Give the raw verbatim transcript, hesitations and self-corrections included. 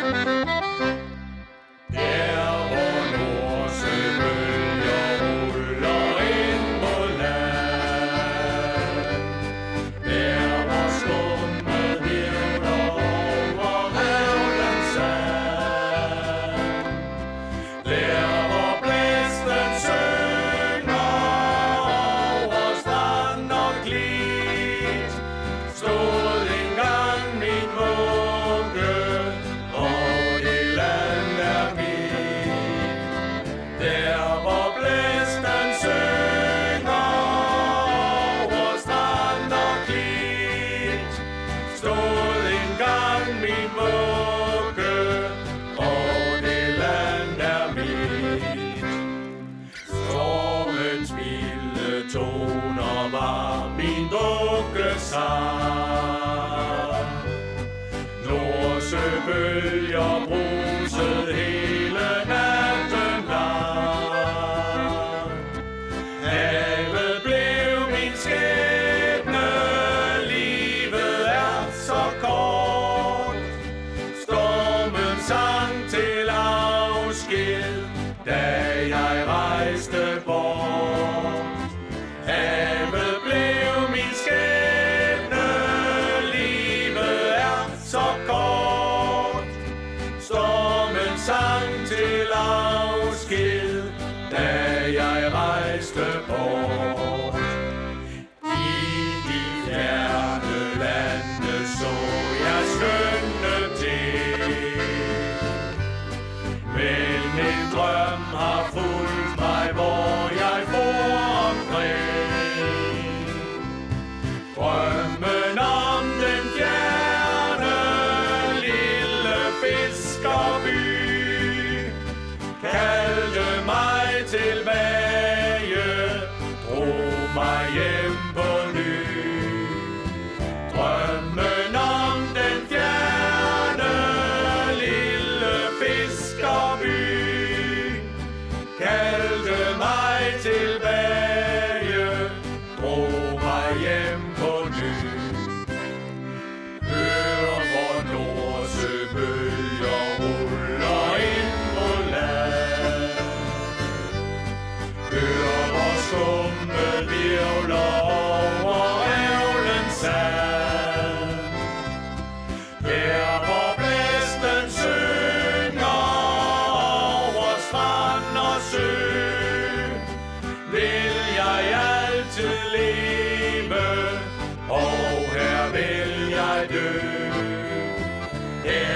Toner var min vuggesang. Nordsøbølger brusede hele natten lang. Havet blev min skæbne, livet er så kort. Stormen sang til afsked, da jeg rejste bort. Havet blev min skæbne, livet er så kort. Stormen sang til afsked, da jeg rejste bort. I de fjerne lande så jeg skønne ting, men en drøm har fulgt mig, hvor jeg for omkring. Drømmen om den fjerne lille fiskerby kaldte mig tilbage, drog mig hjem på ny. Drømmen om den fjerne lille fiskerby kaldte mig tilbage, drog mig hjem på ny. Hør, hvor nordsøbølger ruller ind på land. Hør, hvor skummet hvirvler over revlens sand. Der, hvor blæsten synger over strand og sø, vil jeg altid leve, og her vil jeg dø. Her